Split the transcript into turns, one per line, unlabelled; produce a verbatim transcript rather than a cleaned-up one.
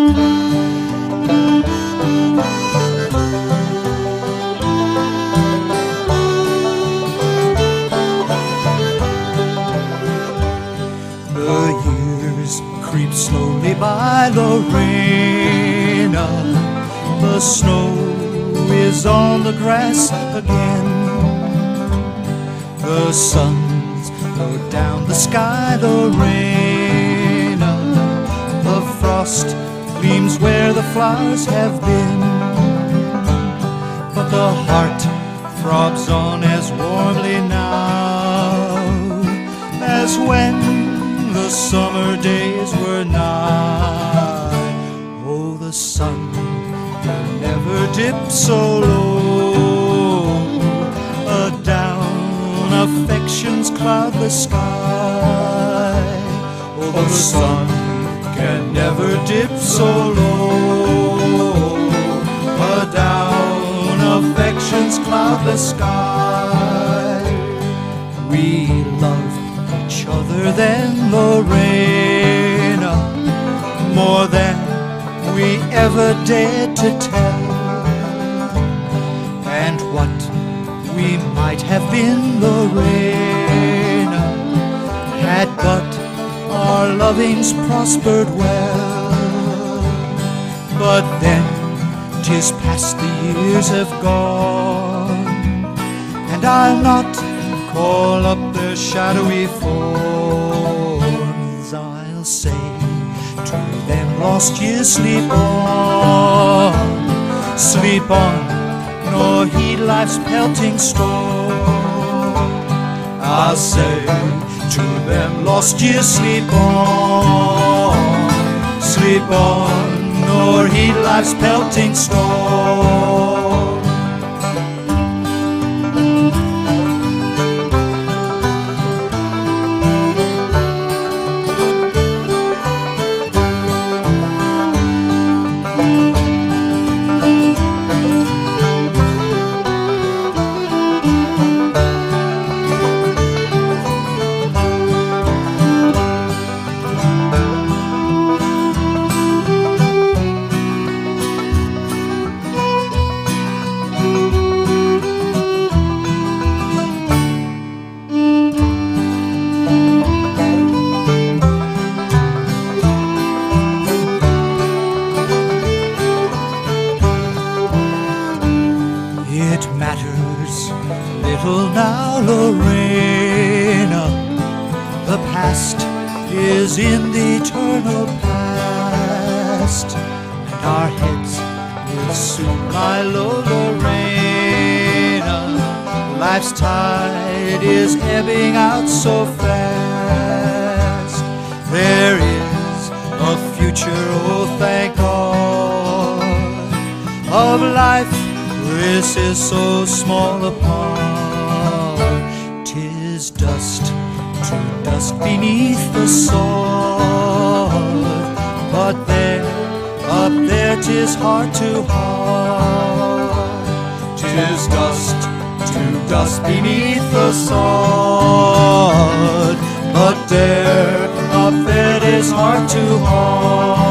The years creep slowly by, Lorena. The snow is on the grass again. The suns go down the sky, Lorena. The frost gleams where the flowers have been. But the heart throbs on as warmly now as when the summer days were nigh. Oh, the sun will never dip so low. Adown affection's cloudless sky. Oh, the sun can never dip so low. Adown affection's cloudless sky. We love each other then, Lorena, more than we ever dared to tell. And what we might have been, Lorena, had but our lovings prospered well. But then 'tis past, the years have gone, and I'll not call up their shadowy forms. I'll say to them, lost years, sleep on, sleep on, nor heed life's pelting storm. I'll say to them, lost years, sleep on, sleep on, nor heed life's pelting storm. It matters little now, Lorena. The past is in the eternal past, and our heads will soon lie low, Lorena. Life's tide is ebbing out so fast. There is a future, oh thank God, of life. This is so small a part. 'Tis dust to dust beneath the sod. But there, up there, 'tis heart to heart. 'Tis dust to dust beneath the sod. But there, up there, 'tis heart to heart.